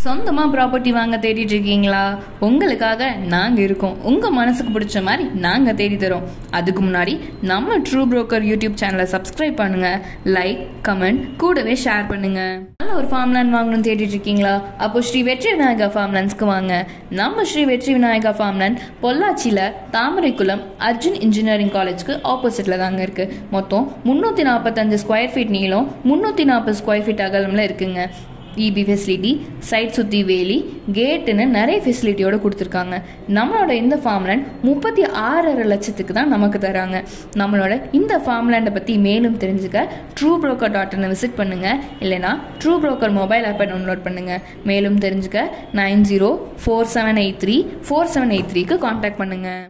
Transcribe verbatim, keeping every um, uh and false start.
சொந்தமா ப்ராப்பர்ட்டி வாங்க தேடிட்டு இருக்கீங்களா? உங்களுக்காக நாங்க இருக்கோம். உங்க மனசுக்கு பிடிச்ச மாதிரி நாங்க தேடி தரோம். அதுக்கு முன்னாடி நம்ம ட்ரூ புரோக்கர் யூடியூப் சேனலை சப்ஸ்கிரைப் பண்ணுங்க, லைக், கமெண்ட், கூடவே ஷேர் பண்ணுங்க. நல்ல ஒரு ஃபார்ம் லேண்ட் வாங்கணும்னு தேடிட்டு இருக்கீங்களா? அப்போ ஸ்ரீ வெற்றி விநாயகா ஃபார்ம் லேண்ட்ஸ்க்கு வாங்க. நம்ம ஸ்ரீ வெற்றி விநாயகா ஃபார்ம் லேண்ட் பொள்ளாச்சியில தாமரைக்குளம் அர்ஜுன் இன்ஜினியரிங் காலேஜ்க்கு ஆப்போசிட்ல தாங்க இருக்கு. மொத்தம் முன்னூத்தி நாற்பத்தஞ்சு ஸ்கொயர் ஃபீட் நீளம், முன்னூத்தி நாற்பது ஸ்கொயர் ஃபீட் அகலம்ல இருக்குங்க. இபி ஃபெசிலிட்டி, சைட் சுற்றி வேலி, கேட்டுன்னு நிறைய ஃபெசிலிட்டியோடு கொடுத்துருக்காங்க. நம்மளோட இந்த ஃபார்ம் லேண்ட் முப்பத்தி ஆறரை லட்சத்துக்கு தான் நமக்கு தராங்க. நம்மளோட இந்த ஃபார்ம் லேண்டை பற்றி மேலும் தெரிஞ்சுக்க ட்ரூ புரோக்கர் டாட் இன் விசிட் பண்ணுங்கள். இல்லைனா ட்ரூ புரோக்கர் மொபைல் ஆப்பை டவுன்லோட் பண்ணுங்கள். மேலும் தெரிஞ்சுக்க nine zero four seven eight three four seven eight த்ரீக்கு கான்டாக்ட் பண்ணுங்கள்.